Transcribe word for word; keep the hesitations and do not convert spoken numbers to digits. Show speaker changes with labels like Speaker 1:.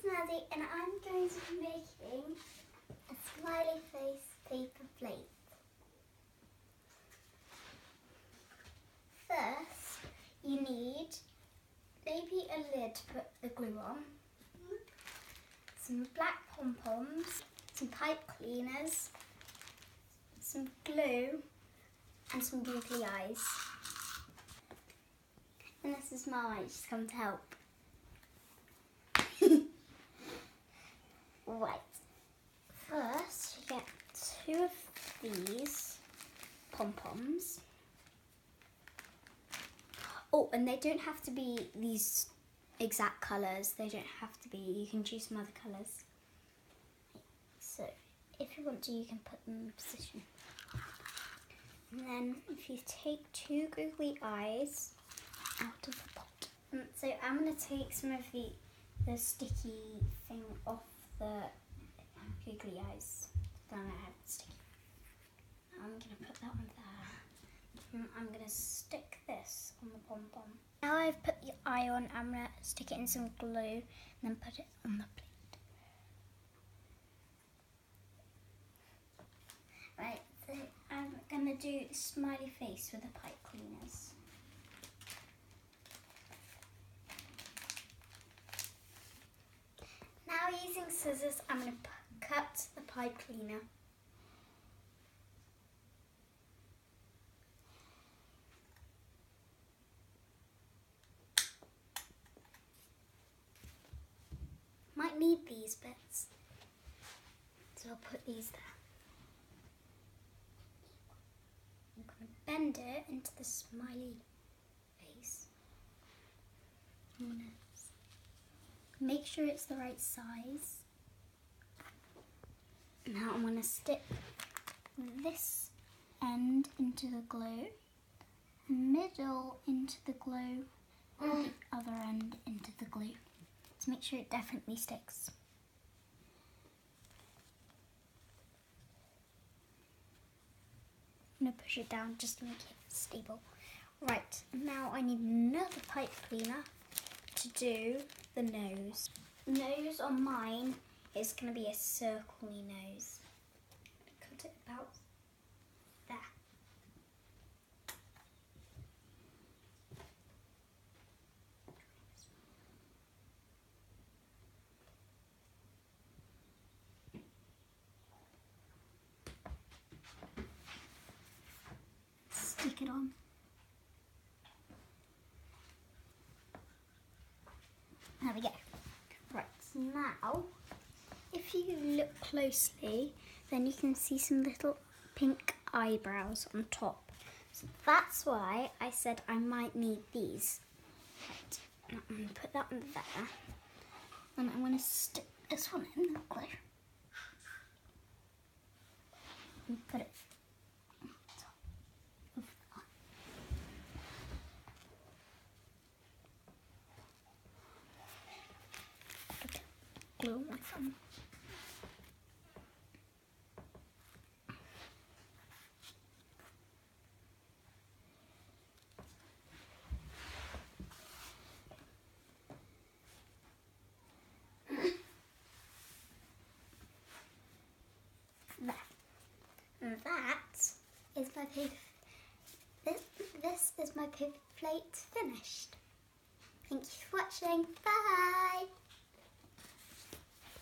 Speaker 1: Maddie and I'm going to be making a smiley face paper plate. First, you need maybe a lid to put the glue on, some black pom-poms, some pipe cleaners, some glue and some googly eyes. And this is Mama, she's come to help. Right, first you get two of these pom-poms. Oh, and they don't have to be these exact colours, they don't have to be, you can choose some other colours. So, if you want to, you can put them in position. And then, if you take two googly eyes out of the pot. And so, I'm going to take some of the, the sticky thing off the googly eyes. Then I have sticky. I'm going to put that one there. And I'm going to stick this on the pom-pom. Now I've put the eye on, I'm going to stick it in some glue and then put it on the plate. Right, so I'm going to do a smiley face with the pipe cleaners. Now using scissors, I'm going to cut the pipe cleaner. Might need these bits, so I'll put these there. I'm going to bend it into the smiley face. I'm going to make sure it's the right size. Now I'm going to stick this end into the glue, middle into the glue, and the other end into the glue. To make sure it definitely sticks. I'm going to push it down just to make it stable. Right, now I need another pipe cleaner to do the nose. The nose on mine is going to be a circly nose. Cut it about there. Stick it on. There we go. Right, so now, if you look closely, then you can see some little pink eyebrows on top. So that's why I said I might need these. Right, now I'm going to put that one there. And I'm going to stick this one in the glue. And put it glue on my thumb. There. And that is my paper. This, this is my paper plate finished. Thank you for watching. Bye!